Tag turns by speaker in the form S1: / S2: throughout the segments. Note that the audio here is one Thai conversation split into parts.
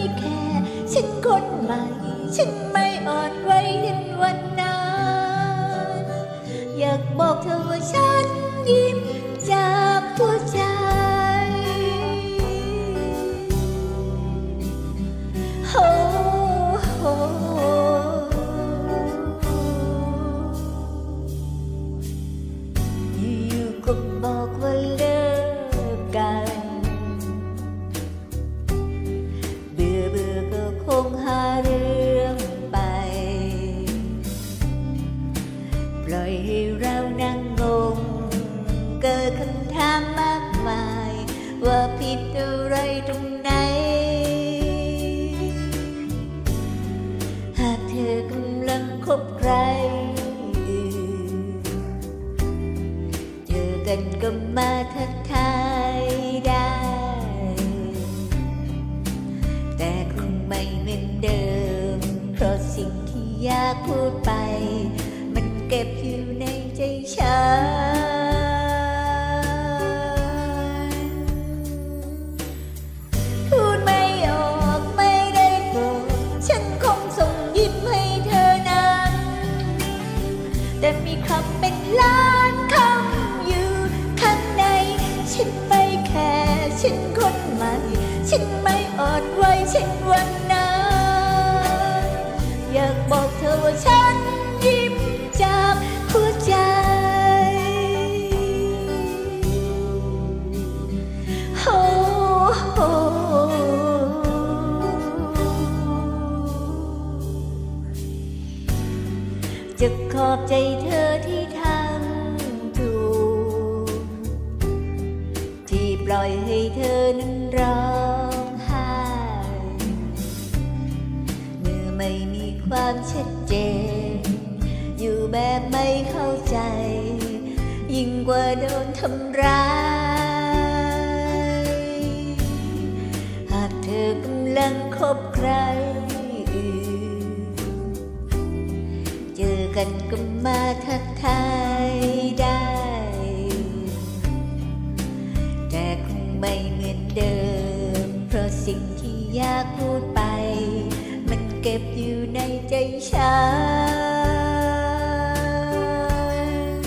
S1: แค่ฉันคนใหม่ฉันไม่อ่อนไหวยันวันนั้นอยากบอกเธอว่าฉันยิ้มจากหัวใจโอ้โหอยู่ๆก็บอกว่าเลิกกันเบื่อก็คงหาเรื่องไปปล่อยให้เรานั่งงงเกิดคำถามมากมายว่าผิดอะไรตรงไหนหากเธอกำลังคบใครเจอกันก็มาทักทายได้แต่คงไม่เหมือนเดิมเพราะสิ่งที่อยากพูดไปมันเก็บอยู่ในใจฉันพูดไม่ออกไม่ได้โกรธฉันคงส่งยิ้มให้เธอนั้นแต่มีคำเป็นล้านคำอยู่ข้างในฉันไม่แคร์ฉันคนใหม่ฉันไม่อ่อนไหวเช่นวันนั้นอยากบอกเธอว่าฉันยิ้มจากหัวใจโอ้โหจะขอบใจเธอที่ทำถูกที่ปล่อยให้เธอนั้นร้องไห้เมื่อไม่มีความชัดเจนอยู่แบบไม่เข้าใจยิ่งกว่าโดนทำร้ายหากเธอกำลังคบใครอื่นเจอกันก็มาทักทายได้แต่คงไม่เหมือนเดิมเพราะสิ่งที่อยากพูดไปมันเก็บอยู่ในใจฉัน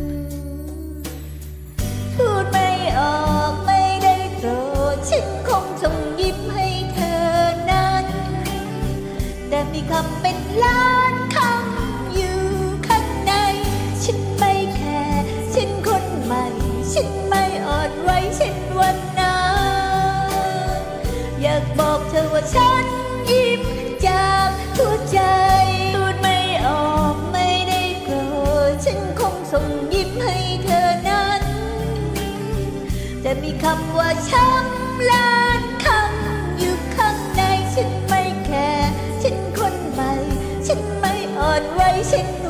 S1: พูดไม่ออกไม่ได้โกรธฉันคงส่งยิ้มให้เธอนั้นแต่มีคำเป็นล้านคำอยู่ข้างในฉันไม่แคร์ฉันคนใหม่ฉันไม่อ่อนไหวเช่นวันนั้นอยากบอกเธอว่าฉันยิ้มจากหัวใจพูดไม่ออกไม่ได้โกรธฉันคงส่งยิ้มให้เธอนั้นแต่มีคำว่าช้ำล้านคำอยู่ข้างในฉันไม่แคร์ฉันคนใหม่ฉันไม่อ่อนไหวเช่น